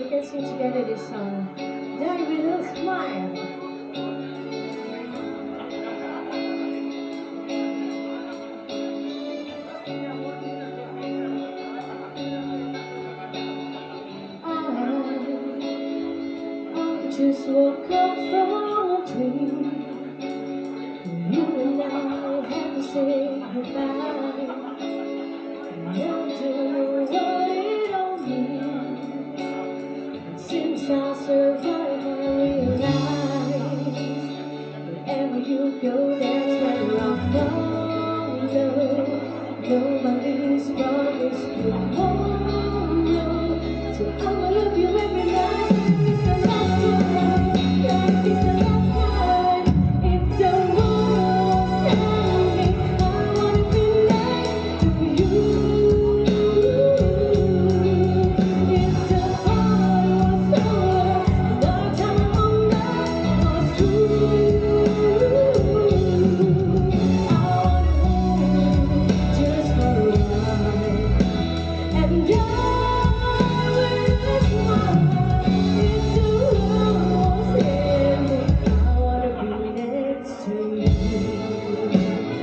We can sing together this song. Die with a smile. I just woke up from a dream. You and I had to say goodbye. I don't know what it all means. Since I survived, I realize wherever you go, that's where I follow. Nobody's promised tomorrow, so I'ma love you every night. It's the last night, life is the last night. If tomorrow's ending, I wanna be next to you. If the party was over and our time on earth was through, I wanna hold you just for a while. And I will smile if the world was ending. I wanna be next to you.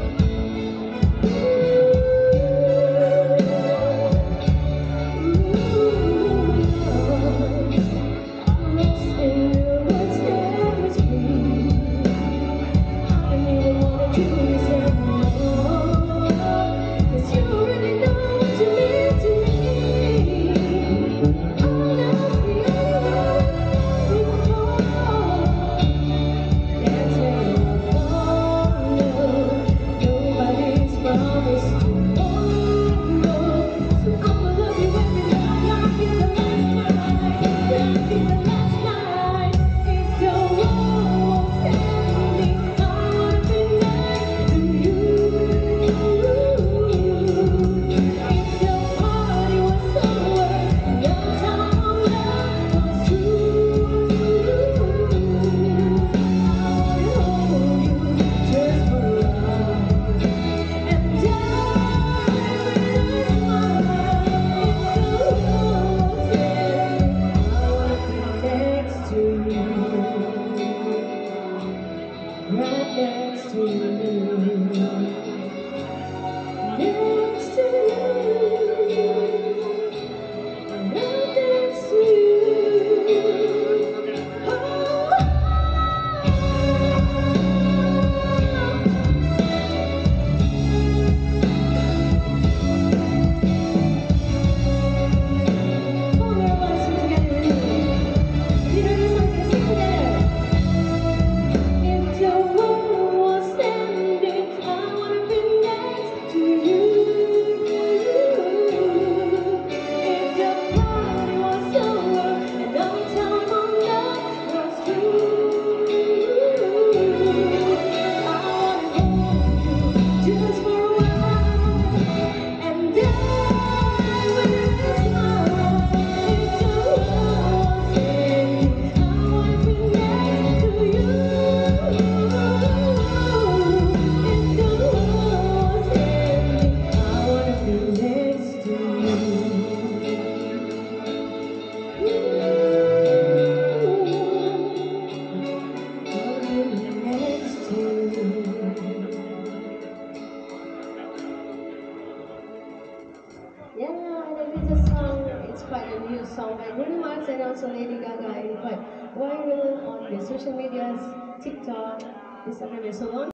Lost in the woods, there is peace. I don't even wanna do this anymore, 'cause you already know what you mean to me. Oh, that's the only one before. That's where I follow. Nobody's promised tomorrow, so I'ma love you every night. Life is the last night. Life is the last night. If the world was ending, I wanna be next to you. If the party was over and our time on earth was through, I wanna hold you just for a while. And I will smile if the world was ending. I wanna be next to you, right next to you, next to you, right next to you. Come on, everybody, sing together with me. You know this song, let's sing together. If the world was ending, I wanna be next to you. If the party was over and our time on earth was through, I wanna hold you just for a while. And I will smile if the world was ending. I wanna be next to you. If the world was ending, I wanna be next to you. Next to you. Yeah, and it is a song, it's quite a new song by Bruno Mars and also Lady Gaga, and quite viral on the social medias, TikTok, Instagram, and so on.